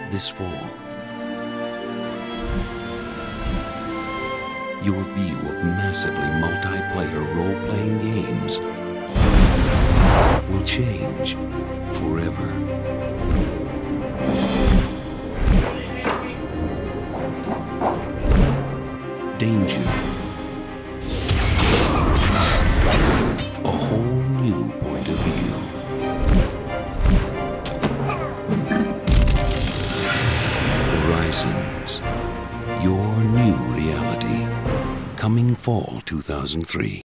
this fall. Your view of massively multiplayer role-playing games will change forever. Danger. A whole new point of view. Horizons. Your new reality. Coming fall 2003.